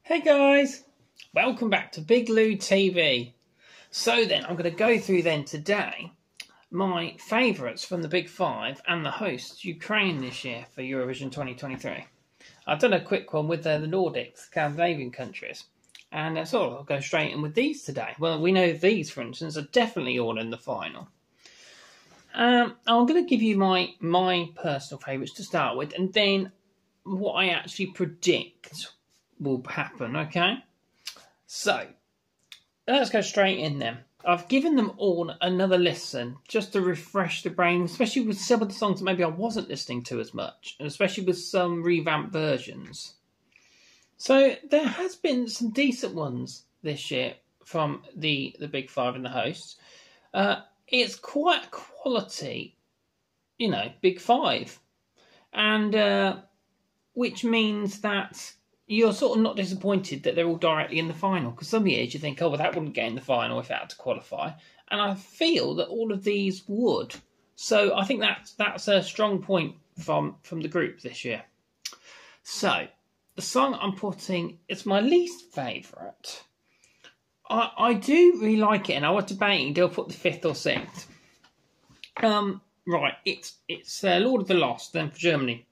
Hey guys, welcome back to Big Lou TV. So then, I'm going to go through then today my favourites from the Big Five and the hosts, Ukraine, this year for Eurovision 2023. I've done a quick one with the Nordics, Scandinavian countries, and so I'll go straight in with these today. Well, we know these, for instance, are definitely all in the final. I'm going to give you my personal favourites to start with, and then what I actually predict will happen, okay? So, let's go straight in then. I've given them all another listen just to refresh the brain, especially with some of the songs that maybe I wasn't listening to as much, and especially with some revamped versions. So, there has been some decent ones this year from the Big Five and the hosts. It's quite quality, Big Five. And which means that you're sort of not disappointed that they're all directly in the final, because some years you think, oh, well, that wouldn't get in the final if it had to qualify. And I feel that all of these would. So I think that's a strong point from the group this year. So the song I'm putting, it's my least favourite. I do really like it, and I was debating, do I put the fifth or sixth? Right, it's Lord of the Lost, then for Germany.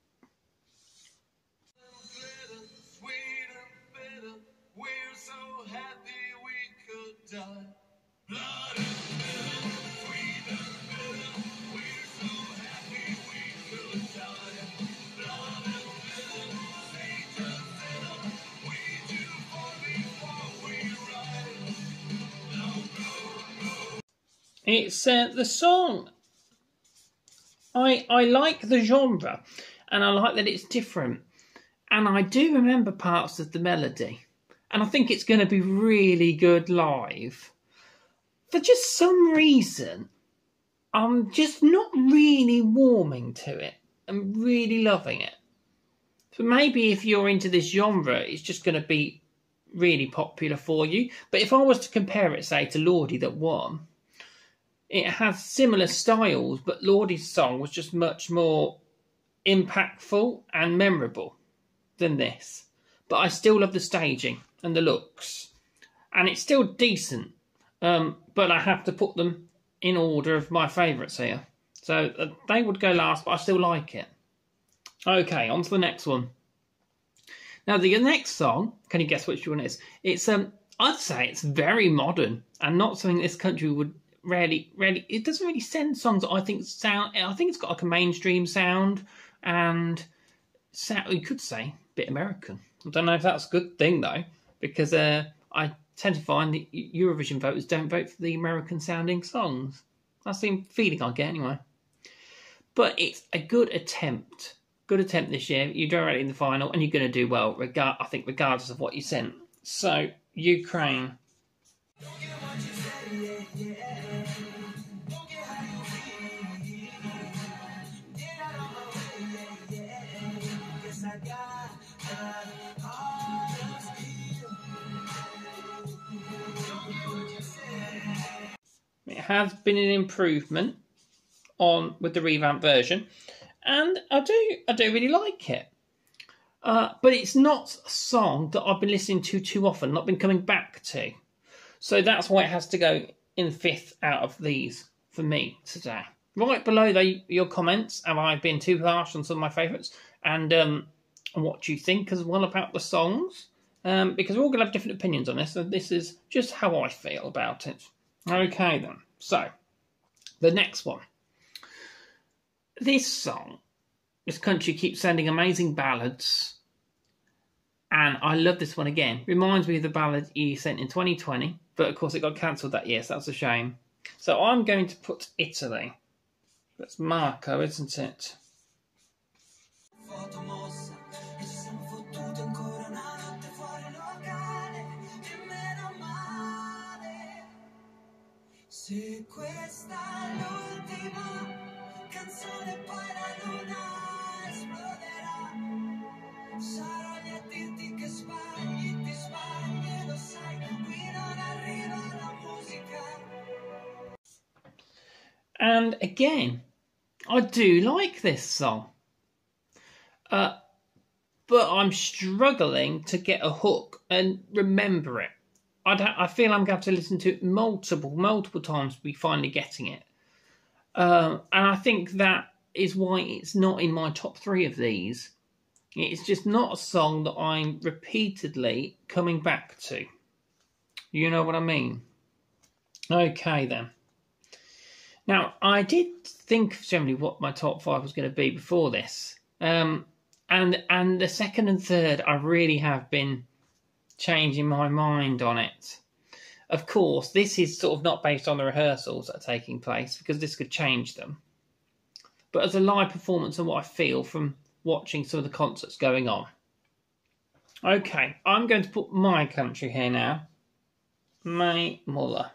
It's the song. I like the genre, and I like that it's different. And I do remember parts of the melody. And I think it's going to be really good live. For just some reason, I'm just not really warming to it. I'm really loving it. So maybe if you're into this genre, it's just going to be really popular for you. But if I was to compare it, say, to Lordi that won, it has similar styles, but Lordi's song was just much more impactful and memorable than this. But I still love the staging and the looks. And it's still decent. But I have to put them in order of my favourites here. So they would go last, but I still like it. Okay, on to the next one. Now, the next song, can you guess which one it is? It's, I'd say it's very modern and not something this country would really, it doesn't really send songs that I think sound, I think it's got like a mainstream sound and you could say a bit American. I don't know if that's a good thing though, because I tend to find that Eurovision voters don't vote for the American sounding songs. That's the feeling I get anyway. But it's a good attempt. Good attempt this year. You're directly in the final and you're going to do well, I think, regardless of what you sent. So, Ukraine. It has been an improvement with the revamped version, and I do really like it. But it's not a song that I've been listening to too often, not been coming back to. So that's why it has to go in fifth out of these for me today. Right below your comments, have I been too harsh on some of my favourites? And what do you think as well about the songs? Because we're all going to have different opinions on this, so this is just how I feel about it. Okay then, so the next one. This song, this country keeps sending amazing ballads, and I love this one again. Reminds me of the ballad he sent in 2020, but of course it got cancelled that year, so that's a shame. So I'm going to put Italy. That's Marco, isn't it? Se questa è l'ultima canzone, poi la luna esploderà. Sarò lì a dirti che sbagli, ti sbagli, lo sai, qui non arriva la musica. And again, I do like this song. but I'm struggling to get a hook and remember it. I feel I'm going to have to listen to it multiple times to be finally getting it. And I think that is why it's not in my top 3 of these. It's just not a song that I'm repeatedly coming back to. You know what I mean? Okay, then. Now, I did think generally what my top 5 was going to be before this. And the second and third, I really have been changing my mind on it. Of course, this is sort of not based on the rehearsals that are taking place, because this could change them. But as a live performance and what I feel from watching some of the concerts going on. Okay, I'm going to put my country here now. My mother.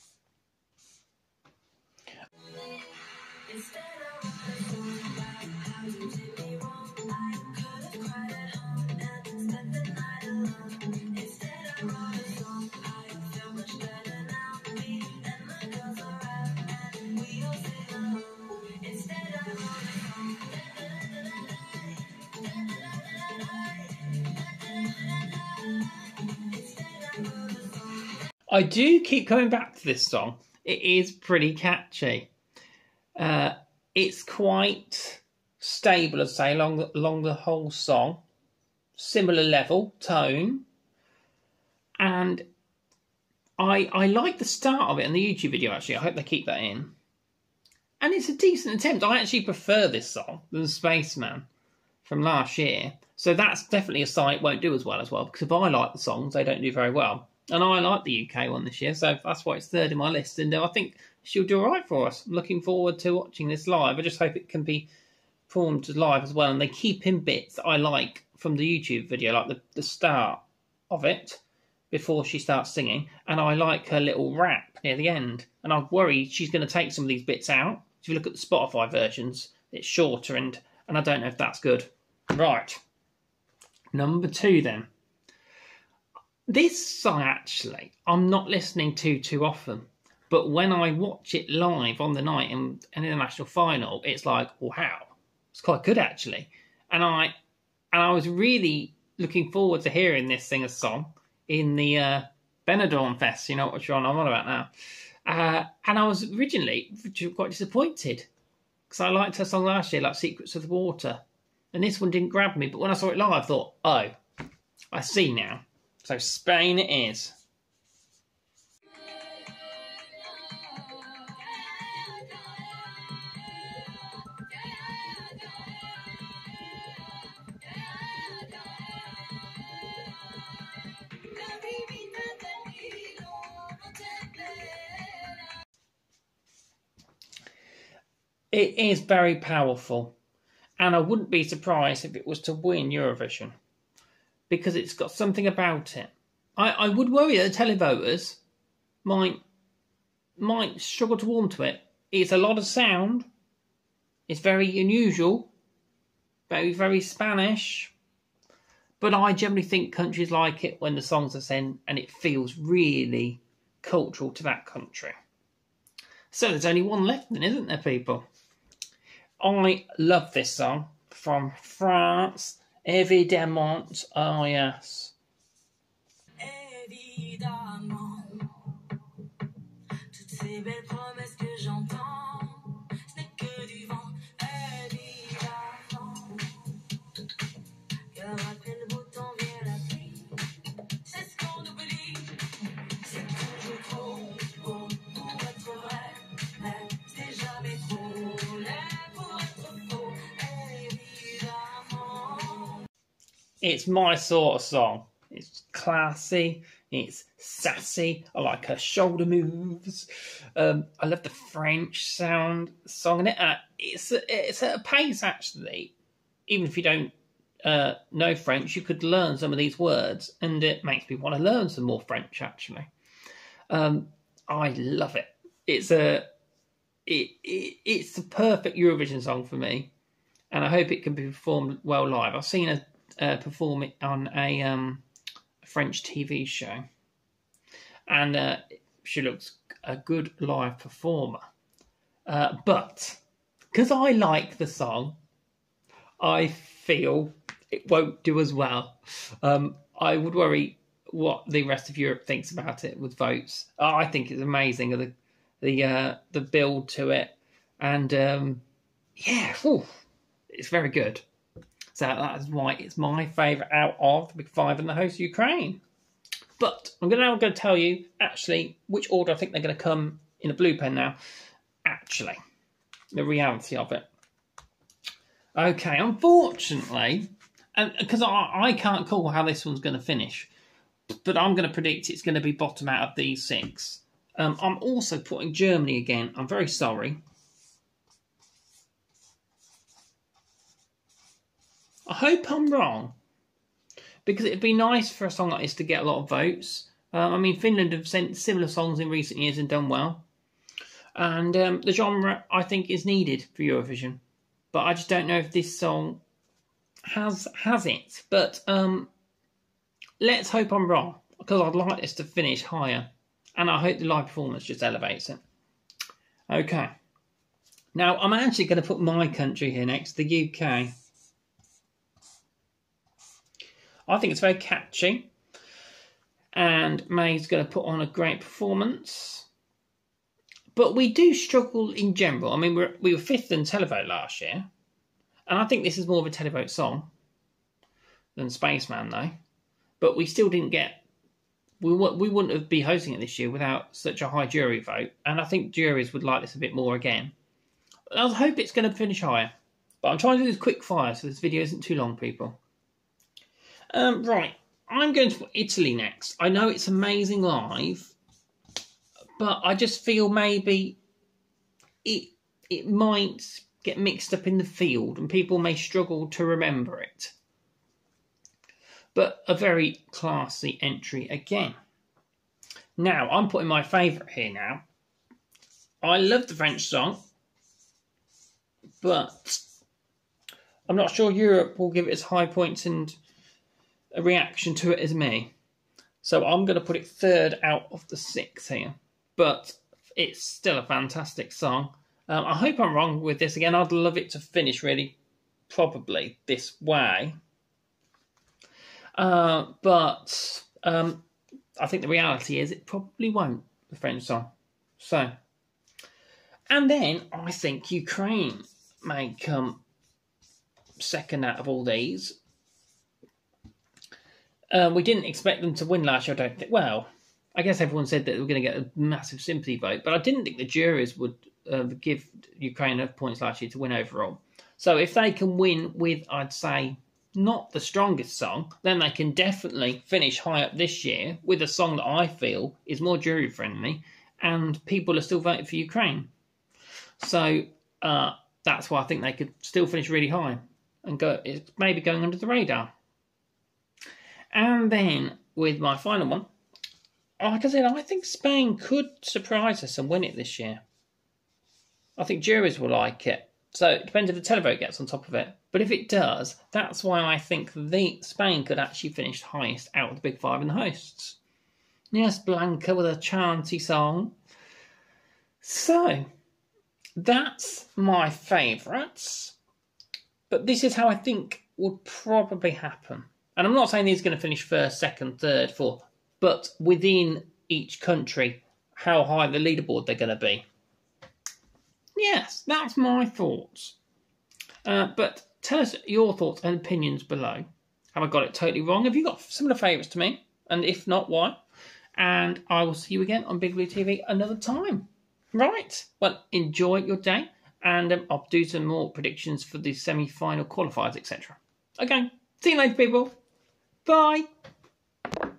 I do keep coming back to this song. It is pretty catchy. It's quite stable, I'd say, along the whole song. Similar level, tone. And I like the start of it in the YouTube video, actually. I hope they keep that in. And it's a decent attempt. I actually prefer this song than Spaceman from last year. So that's definitely a sign it won't do as well, because if I like the songs, they don't do very well. And I like the UK one this year, so that's why it's third in my list. And I think she'll do all right for us. I'm looking forward to watching this live. I just hope it can be performed live as well. And they keep in bits that I like from the YouTube video, like the start of it before she starts singing. And I like her little rap near the end. And I'm worried she's going to take some of these bits out. If you look at the Spotify versions, it's shorter, and I don't know if that's good. Right. Number 2 then. This song, actually, I'm not listening to too often. But when I watch it live on the night in an international final, it's like, wow, it's quite good, actually. And I was really looking forward to hearing this singer song in the Benidorm Fest, you know what I'm on about now. And I was originally quite disappointed, because I liked her song last year, like Secrets of the Water. And this one didn't grab me, but when I saw it live, I thought, oh, I see now. So Spain it is. It is very powerful, and I wouldn't be surprised if it was to win Eurovision, because it's got something about it. I would worry that the televoters might struggle to warm to it. It's a lot of sound. It's very unusual, very Spanish. But I generally think countries like it when the songs are sent and it feels really cultural to that country. So there's only one left then, isn't there, people? I love this song from France. Évidemment, oh yes. Évidemment, toutes ces belles promesses que j'entends, ce n'est que du vent. Évidemment, car après le beau temps vient la pluie, c'est ce qu'on oublie. C'est toujours trop beau pour être vrai, mais c'est jamais trop laid pour être faux. Évidemment. It's my sort of song. It's classy, it's sassy, I like her shoulder moves, I love the French song in it. It's at a pace, actually. Even if you don't know French, you could learn some of these words, and it makes me want to learn some more French, actually. I love it. It's the perfect Eurovision song for me, and I hope it can be performed well live. I've seen her perform it on a French TV show, and she looks a good live performer. But because I like the song, I feel it won't do as well. I would worry what the rest of Europe thinks about it with votes. I think it's amazing, the build to it, and it's very good. So that's why it's my favourite out of the big five and the host Ukraine. But I'm now going to tell you actually which order I think they're going to come in a blue pen now. Actually, the reality of it. Okay, unfortunately, and because I can't call how this one's going to finish, but I'm going to predict it's going to be bottom out of these 6. I'm also putting Germany again. I'm very sorry. I hope I'm wrong, because it'd be nice for a song like this to get a lot of votes. I mean, Finland have sent similar songs in recent years and done well. And the genre, I think, is needed for Eurovision. But I just don't know if this song has it. But let's hope I'm wrong, because I'd like this to finish higher. And I hope the live performance just elevates it. Okay. Now, I'm actually going to put my country here next, the UK. I think it's very catchy. And May's going to put on a great performance. But we do struggle in general. I mean, we were 5th in televote last year. And I think this is more of a televote song than Spaceman, though. But we still didn't get... We wouldn't have been hosting it this year without such a high jury vote. And I think juries would like this a bit more again. I hope it's going to finish higher. But I'm trying to do this quick fire so this video isn't too long, people. Right, I'm going to put Italy next. I know it's amazing live, but I just feel maybe it might get mixed up in the field and people may struggle to remember it. But a very classy entry again. Now, I'm putting my favourite here now. I love the French song, but I'm not sure Europe will give it as high points and a reaction to it as me. So I'm going to put it 3rd out of the 6 here. But it's still a fantastic song. I hope I'm wrong with this again. I'd love it to finish really probably this way. But I think the reality is it probably won't, the French song. So, and then I think Ukraine may come 2nd out of all these. We didn't expect them to win last year, I don't think. Well, I guess everyone said that they were going to get a massive sympathy vote, but I didn't think the juries would give Ukraine enough points last year to win overall. So if they can win with, I'd say, not the strongest song, then they can definitely finish high up this year with a song that I feel is more jury-friendly, and people are still voting for Ukraine. So that's why I think they could still finish really high and maybe going under the radar. And then, with my final one, like I said, I think Spain could surprise us and win it this year. I think juries will like it. So it depends if the televote gets on top of it. But if it does, that's why I think Spain could actually finish highest out of the big 5 in the hosts. Yes, Blanca with a chanty song. So, that's my favourites. But this is how I think would probably happen. And I'm not saying these are going to finish 1st, 2nd, 3rd, 4th, but within each country, how high the leaderboard they're going to be. Yes, that's my thoughts. But tell us your thoughts and opinions below. Have I got it totally wrong? Have you got similar favourites to me? And if not, why? And I will see you again on Big Blue TV another time. Right. Well, enjoy your day. And I'll do some more predictions for the semi-final qualifiers, etc. Okay. See you later, people. Bye.